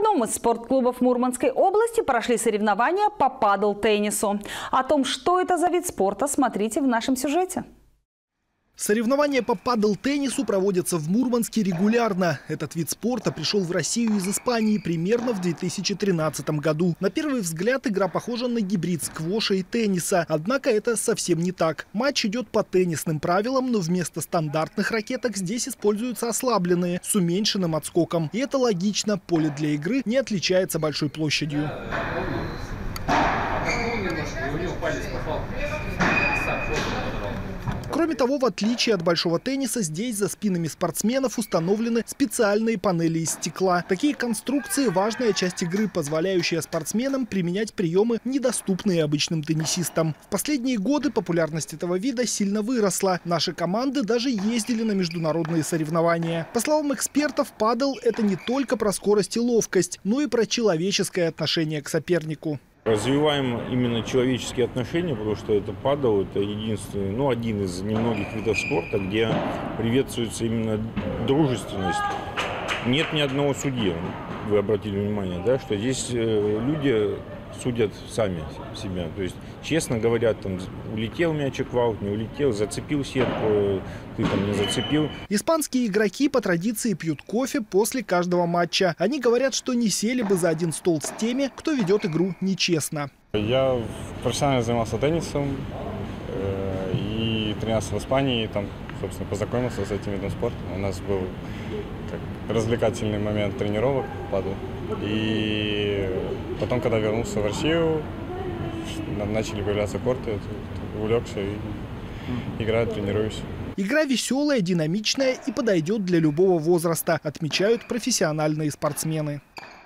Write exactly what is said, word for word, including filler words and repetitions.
одном из спортклубов Мурманской области прошли соревнования по падл-теннису. О том, что это за вид спорта, смотрите в нашем сюжете. Соревнования по падл-теннису проводятся в Мурманске регулярно. Этот вид спорта пришел в Россию из Испании примерно в две тысячи тринадцатом году. На первый взгляд игра похожа на гибрид сквоша и тенниса. Однако это совсем не так. Матч идет по теннисным правилам, но вместо стандартных ракеток здесь используются ослабленные, с уменьшенным отскоком. И это логично. Поле для игры не отличается большой площадью. Кроме того, в отличие от большого тенниса, здесь за спинами спортсменов установлены специальные панели из стекла. Такие конструкции – важная часть игры, позволяющая спортсменам применять приемы, недоступные обычным теннисистам. В последние годы популярность этого вида сильно выросла. Наши команды даже ездили на международные соревнования. По словам экспертов, падл – это не только про скорость и ловкость, но и про человеческое отношение к сопернику. Развиваем именно человеческие отношения, потому что это падл, это единственный, ну, один из немногих видов спорта, где приветствуется именно дружественность. Нет ни одного судьи, вы обратили внимание, да, что здесь люди судят сами себя. То есть честно говорят, там, улетел мячик в аут, не улетел, зацепил сетку, ты там не зацепил. Испанские игроки по традиции пьют кофе после каждого матча. Они говорят, что не сели бы за один стол с теми, кто ведет игру нечестно. Я профессионально занимался теннисом э, и тренировался в Испании, и там, собственно, познакомился с этим видом спорта. У нас был как развлекательный момент тренировок падл. И потом, когда вернулся в Россию, начали появляться корты, увлекся и играю, тренируюсь. Игра веселая, динамичная и подойдет для любого возраста, отмечают профессиональные спортсмены.